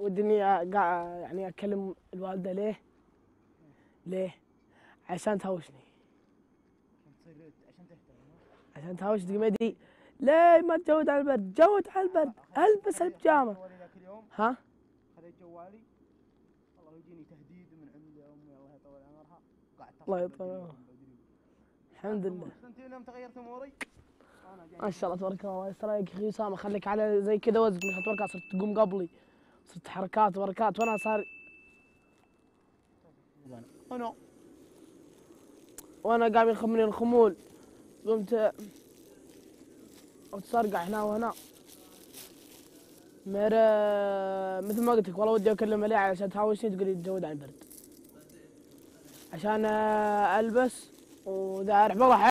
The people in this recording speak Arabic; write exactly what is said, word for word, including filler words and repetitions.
ودني قاعد يعني اكلم الوالده ليه؟ ليه؟ عشان تهوشني. عشان تصير عشان تهتم. عشان تهوشني ما ادري ليه ما تجود على البرد؟ جود على البرد، البس البيجامه. جوالي ذاك اليوم. ها؟ خذيت جوالي والله يجيني تهديد من عند امي الله يطول عمرها. قاعد الله يطول عمرها. الحمد لله. انت يوم تغيرت اموري ما شاء الله تبارك الله. ايش رايك اخي اسامه؟ خليك على زي كذا وزن عشان تبارك صرت تقوم قبلي، صرت حركات وبركات وانا صار انا وانا قام يخمني الخمول قمت اتصرقع هنا وهنا. مرة مثل ما قلت لك والله ودي اكلم عليه عشان تهاوشني تقولي تجود عن البرد عشان البس واذا اروح بروح